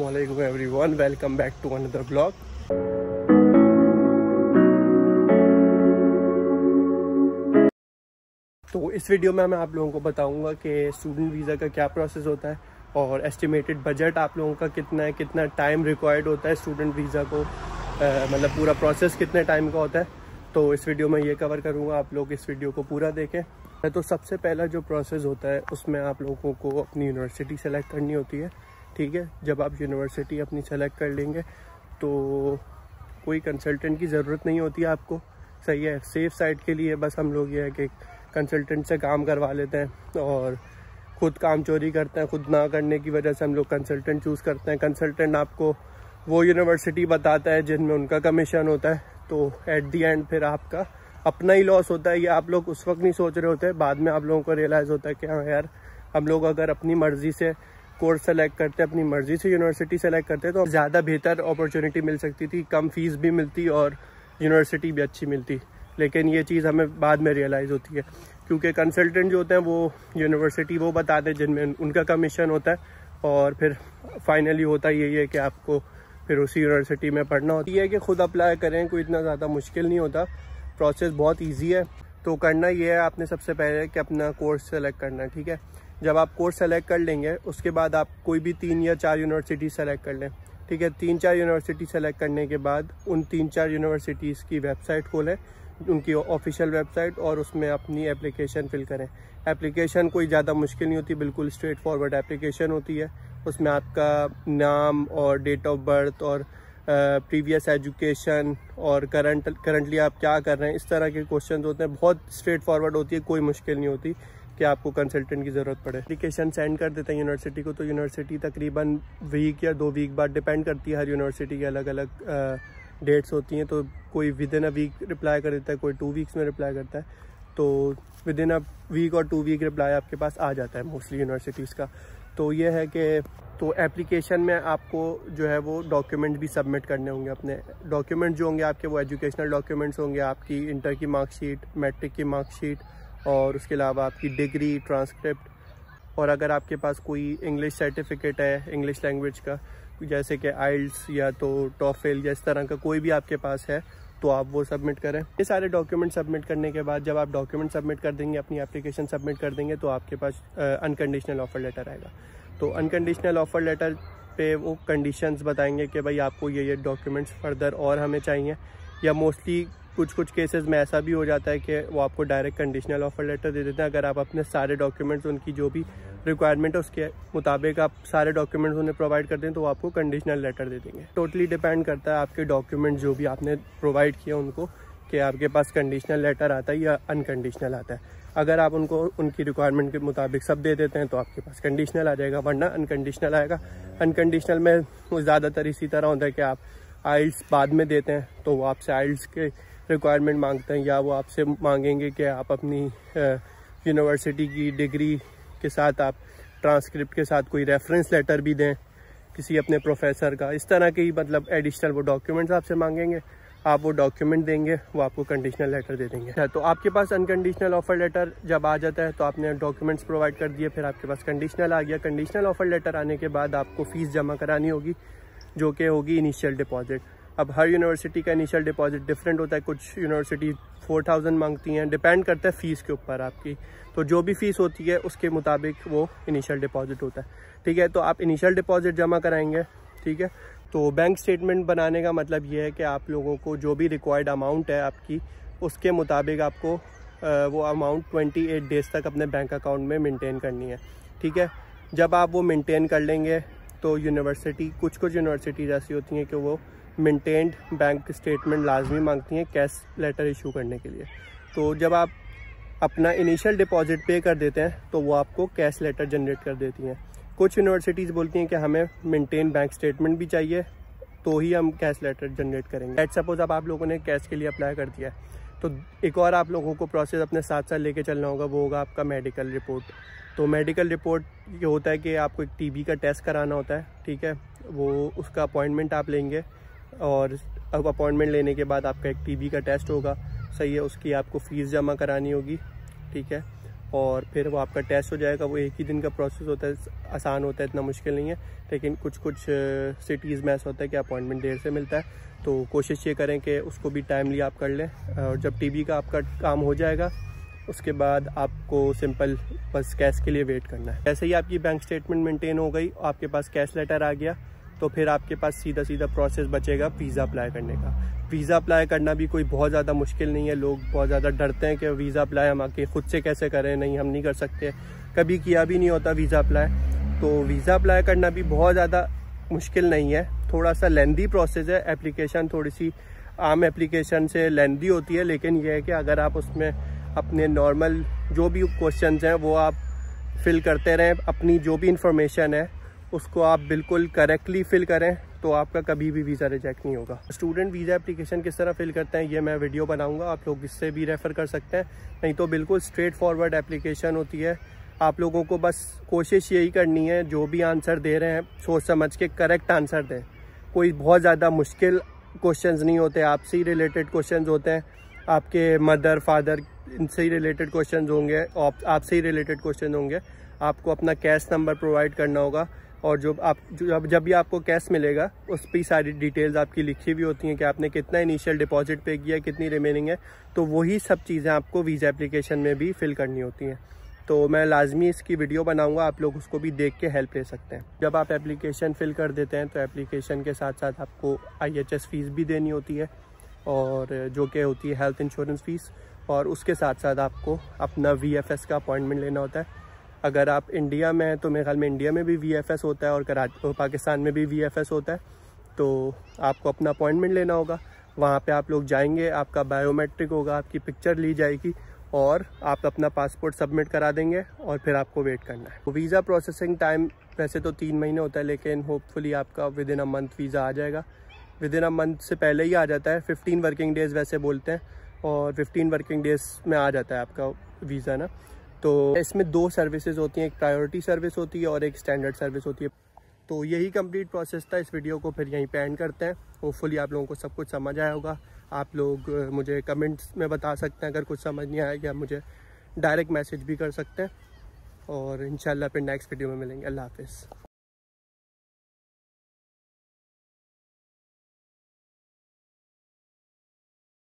अस्सलामुअलैकुम everyone, welcome back to another blog. तो इस वीडियो में मैं आप लोगों को बताऊंगा कि स्टूडेंट वीज़ा का क्या प्रोसेस होता है और एस्टिमेटेड बजट आप लोगों का कितना है, कितना टाइम रिक्वायर्ड होता है स्टूडेंट वीज़ा को, मतलब पूरा प्रोसेस कितने टाइम का होता है। तो इस वीडियो में ये कवर करूँगा, आप लोग इस वीडियो को पूरा देखें। तो सबसे पहला जो प्रोसेस होता है उसमें आप लोगों को अपनी यूनिवर्सिटी सेलेक्ट करनी होती है। ठीक है, जब आप यूनिवर्सिटी अपनी सेलेक्ट कर लेंगे तो कोई कंसल्टेंट की ज़रूरत नहीं होती है आपको। सही है, सेफ साइड के लिए बस हम लोग ये है कि कंसल्टेंट से काम करवा लेते हैं और ख़ुद काम चोरी करते हैं। खुद ना करने की वजह से हम लोग कंसल्टेंट चूज़ करते हैं। कंसल्टेंट आपको वो यूनिवर्सिटी बताता है जिनमें उनका कमीशन होता है। तो एट दी एंड फिर आपका अपना ही लॉस होता है। ये आप लोग उस वक्त नहीं सोच रहे होते, बाद में आप लोगों को रियलाइज़ होता है कि हाँ यार, हम लोग अगर अपनी मर्ज़ी से कोर्स सेलेक्ट करते हैं, अपनी मर्ज़ी से यूनिवर्सिटी सेलेक्ट करते हैं तो ज़्यादा बेहतर अपॉर्चुनिटी मिल सकती थी, कम फीस भी मिलती और यूनिवर्सिटी भी अच्छी मिलती। लेकिन ये चीज़ हमें बाद में रियलाइज़ होती है क्योंकि कंसल्टेंट जो होते हैं वो यूनिवर्सिटी वो बताते हैं जिनमें उनका कमीशन होता है और फिर फाइनली होता यही है कि आपको फिर उसी यूनिवर्सिटी में पढ़ना होता है। कि खुद अप्लाई करें, कोई इतना ज़्यादा मुश्किल नहीं होता, प्रोसेस बहुत ईजी है। तो करना ये है, आपने सबसे पहले कि अपना कोर्स सेलेक्ट करना है। ठीक है, जब आप कोर्स सेलेक्ट कर लेंगे उसके बाद आप कोई भी 3 या 4 यूनिवर्सिटी सेलेक्ट कर लें। ठीक है, 3-4 यूनिवर्सिटी सेलेक्ट करने के बाद उन 3-4 यूनिवर्सिटीज़ की वेबसाइट खोलें, उनकी ऑफिशियल वेबसाइट, और उसमें अपनी एप्लीकेशन फिल करें। एप्लीकेशन कोई ज़्यादा मुश्किल नहीं होती, बिल्कुल स्ट्रेट फॉरवर्ड एप्लीकेशन होती है। उसमें आपका नाम और डेट ऑफ बर्थ और प्रीवियस एजुकेशन और करंटली आप क्या कर रहे हैं, इस तरह के क्वेश्चन होते हैं। बहुत स्ट्रेट फॉरवर्ड होती है, कोई मुश्किल नहीं होती कि आपको कंसल्टेंट की ज़रूरत पड़े। एप्लीकेशन सेंड कर देते हैं यूनिवर्सिटी को, तो यूनिवर्सिटी तकरीबन वीक या 2 वीक बाद, डिपेंड करती है, हर यूनिवर्सिटी की अलग अलग डेट्स होती हैं। तो कोई within a week reply कर देता है, कोई 2 वीक्स में रिप्लाई करता है। तो विद इन अ वीक और 2 वीक रिप्लाई आपके पास आ जाता है मोस्टली यूनिवर्सिटीज़ का। तो ये है कि तो एप्लीकेशन में आपको जो है वो डॉक्यूमेंट भी सबमिट करने होंगे। अपने डॉक्यूमेंट जो होंगे आपके वो एजुकेशनल डॉक्यूमेंट्स होंगे, आपकी इंटर की मार्कशीट, मैट्रिक की मार्कशीट और उसके अलावा आपकी डिग्री, ट्रांसक्रिप्ट, और अगर आपके पास कोई इंग्लिश सर्टिफिकेट है इंग्लिश लैंग्वेज का, जैसे कि आइल्स या तो टॉफेल या इस तरह का कोई भी आपके पास है, तो आप वो सबमिट करें। ये सारे डॉक्यूमेंट सबमिट करने के बाद जब आप डॉक्यूमेंट सबमिट कर देंगे, अपनी एप्लीकेशन सबमिट कर देंगे, तो आपके पास अनकंडीशनल ऑफर लेटर आएगा। तो अनकंडीशनल ऑफर लेटर पे वो कंडीशंस बताएंगे कि भाई आपको ये डॉक्यूमेंट्स फर्दर और हमें चाहिए, या मोस्टली कुछ केसेस में ऐसा भी हो जाता है कि वो आपको डायरेक्ट कंडीशनल ऑफर लेटर दे देते हैं। अगर आप अपने सारे डॉक्यूमेंट्स, उनकी जो भी रिक्वायरमेंट है उसके मुताबिक आप सारे डॉक्यूमेंट्स उन्हें प्रोवाइड कर दें तो वो आपको कंडीशनल लेटर दे देंगे। टोटली डिपेंड करता है आपके डॉक्यूमेंट जो भी आपने प्रोवाइड किया उनको, कि आपके पास कंडीशनल लेटर आता है या अनकंडीशनल आता है। अगर आप उनको उनकी रिक्वायरमेंट के मुताबिक सब दे देते हैं तो आपके पास कंडीशनल आ जाएगा, वरना अनकंडीशनल आएगा। अनकंडीशनल में वो ज़्यादातर इसी तरह होता है कि आप आइल्स बाद में देते हैं तो वो आपसे आइल्स के रिक्वायरमेंट मांगते हैं, या वो आपसे मांगेंगे कि आप अपनी यूनिवर्सिटी की डिग्री के साथ आप ट्रांसक्रिप्ट के साथ कोई रेफरेंस लेटर भी दें किसी अपने प्रोफेसर का। इस तरह के ही मतलब एडिशनल वो डॉक्यूमेंट्स आपसे मांगेंगे, आप वो डॉक्यूमेंट देंगे, वो आपको कंडीशनल लेटर दे देंगे। तो आपके पास अनकंडीशनल ऑफर लेटर जब आ जाता है तो आपने डॉक्यूमेंट्स प्रोवाइड कर दिए, फिर आपके पास कंडीशनल आ गया। कंडीशनल ऑफर लेटर आने के बाद आपको फ़ीस जमा करानी होगी, जो कि होगी इनिशियल डिपॉजिट। अब हर यूनिवर्सिटी का इनिशियल डिपॉजिट डिफरेंट होता है, कुछ यूनिवर्सिटी 4000 मांगती हैं, डिपेंड करता है फ़ीस के ऊपर आपकी। तो जो भी फ़ीस होती है उसके मुताबिक वो इनिशियल डिपॉजिट होता है। ठीक है, तो आप इनिशियल डिपॉजिट जमा कराएंगे। ठीक है, तो बैंक स्टेटमेंट बनाने का मतलब ये है कि आप लोगों को जो भी रिक्वायर्ड अमाउंट है आपकी, उसके मुताबिक आपको वो अमाउंट 28 डेज़ तक अपने बैंक अकाउंट में मेंटेन करनी है। ठीक है, जब आप वो मेंटेन कर लेंगे तो यूनिवर्सिटी, कुछ यूनिवर्सिटीज़ ऐसी होती हैं कि वो मेंटेन्ड बैंक स्टेटमेंट लाजमी मांगती हैं कैश लेटर इशू करने के लिए। तो जब आप अपना इनिशियल डिपॉजिट पे कर देते हैं तो वो आपको कैश लेटर जनरेट कर देती हैं। कुछ यूनिवर्सिटीज़ बोलती हैं कि हमें मेंटेन बैंक स्टेटमेंट भी चाहिए तो ही हम कैश लेटर जनरेट करेंगे। लेट्स सपोज अब आप लोगों ने कैश के लिए अप्लाई कर दिया है, तो एक और आप लोगों को प्रोसेस अपने साथ साथ लेके चलना होगा, वो होगा आपका मेडिकल रिपोर्ट। तो मेडिकल रिपोर्ट ये होता है कि आपको एक टीबी का टेस्ट कराना होता है। ठीक है, वो उसका अपॉइंटमेंट आप लेंगे और अब अपॉइंटमेंट लेने के बाद आपका एक टीबी का टेस्ट होगा। सही है, उसकी आपको फ़ीस जमा करानी होगी। ठीक है, और फिर वो आपका टेस्ट हो जाएगा। वो एक ही दिन का प्रोसेस होता है, आसान होता है, इतना मुश्किल नहीं है। लेकिन कुछ सिटीज़ में ऐसा होता है कि अपॉइंटमेंट देर से मिलता है, तो कोशिश ये करें कि उसको भी टाइमली आप कर लें। और जब टीबी का आपका काम हो जाएगा उसके बाद आपको सिंपल बस कैश के लिए वेट करना है। जैसे ही आपकी बैंक स्टेटमेंट मेंटेन हो गई, आपके पास कैश लेटर आ गया, तो फिर आपके पास सीधा प्रोसेस बचेगा वीज़ा अप्लाई करने का। वीज़ा अप्लाई करना भी कोई बहुत ज़्यादा मुश्किल नहीं है। लोग बहुत ज़्यादा डरते हैं कि वीज़ा अप्लाई हम आके खुद से कैसे करें, नहीं हम नहीं कर सकते, कभी किया भी नहीं होता वीज़ा अप्लाई। तो वीज़ा अप्लाई करना भी बहुत ज़्यादा मुश्किल नहीं है, थोड़ा सा लेंदी प्रोसेस है। एप्लीकेशन थोड़ी सी आम एप्लीकेशन से लेंदी होती है, लेकिन यह है कि अगर आप उसमें अपने नॉर्मल जो भी क्वेश्चंस हैं वो आप फिल करते रहें, अपनी जो भी इंफॉर्मेशन है उसको आप बिल्कुल करेक्टली फिल करें, तो आपका कभी भी वीज़ा रिजेक्ट नहीं होगा। स्टूडेंट वीज़ा एप्लीकेशन किस तरह फिल करते हैं ये मैं वीडियो बनाऊंगा, आप लोग इससे भी रेफ़र कर सकते हैं। नहीं तो बिल्कुल स्ट्रेट फॉरवर्ड एप्लीकेशन होती है। आप लोगों को बस कोशिश यही करनी है, जो भी आंसर दे रहे हैं सोच समझ के करेक्ट आंसर दें। कोई बहुत ज़्यादा मुश्किल क्वेश्चंस नहीं होते, आपसे ही रिलेटेड क्वेश्चंस होते हैं, आपके मदर फादर इनसे ही रिलेटेड क्वेश्चंस होंगे, आपसे ही रिलेटेड क्वेश्चन होंगे। आपको अपना कैश नंबर प्रोवाइड करना होगा, और जब भी आपको कैश मिलेगा उस पर सारी डिटेल्स आपकी लिखी हुई होती हैं कि आपने कितना इनिशियल डिपॉजिट पे किया, कितनी रिमेनिंग है। तो वही सब चीज़ें आपको वीज़ा एप्लीकेशन में भी फिल करनी होती हैं। तो मैं लाजमी इसकी वीडियो बनाऊंगा, आप लोग उसको भी देख के हेल्प ले सकते हैं। जब आप एप्लीकेशन फिल कर देते हैं तो एप्लीकेशन के साथ साथ आपको IHS फ़ीस भी देनी होती है, और जो कि होती है हेल्थ इंश्योरेंस फ़ीस। और उसके साथ साथ आपको अपना VFS का अपॉइंटमेंट लेना होता है। अगर आप इंडिया में हैं तो मेरे ख्याल में इंडिया में भी VFS होता है, और पाकिस्तान में भी VFS होता है। तो आपको अपना अपॉइंटमेंट लेना होगा, वहाँ पे आप लोग जाएंगे, आपका बायोमेट्रिक होगा, आपकी पिक्चर ली जाएगी और आप अपना पासपोर्ट सबमिट करा देंगे, और फिर आपको वेट करना है। तो वीज़ा प्रोसेसिंग टाइम वैसे तो 3 महीने होता है, लेकिन होपफुली आपका within a month visa आ जाएगा। विद इन अ मंथ से पहले ही आ जाता है, 15 वर्किंग डेज़ वैसे बोलते हैं, और 15 वर्किंग डेज़ में आ जाता है आपका वीज़ा ना। तो इसमें 2 सर्विसेज होती हैं, एक प्रायोरिटी सर्विस होती है और एक स्टैंडर्ड सर्विस होती है। तो यही कंप्लीट प्रोसेस था। इस वीडियो को फिर यहीं पे एंड करते हैं। होपफुली आप लोगों को सब कुछ समझ आया होगा। आप लोग मुझे कमेंट्स में बता सकते हैं अगर कुछ समझ नहीं आया, या मुझे डायरेक्ट मैसेज भी कर सकते हैं। और इंशाल्लाह फिर नेक्स्ट वीडियो में मिलेंगे। अल्लाह हाफिज़।